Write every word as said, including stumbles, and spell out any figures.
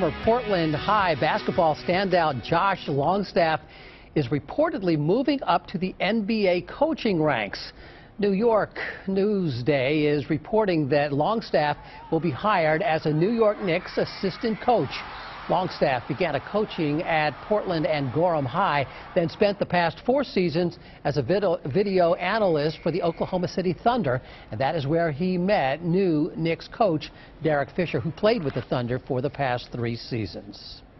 former Portland High basketball standout Josh Longstaff is reportedly moving up to the N B A coaching ranks. New York Newsday is reporting that Longstaff will be hired as a New York Knicks assistant coach. Longstaff began coaching at Portland and Gorham High, then spent the past four seasons as a video, video analyst for the Oklahoma City Thunder, and that is where he met new Knicks coach Derek Fisher, who played with the Thunder for the past three seasons.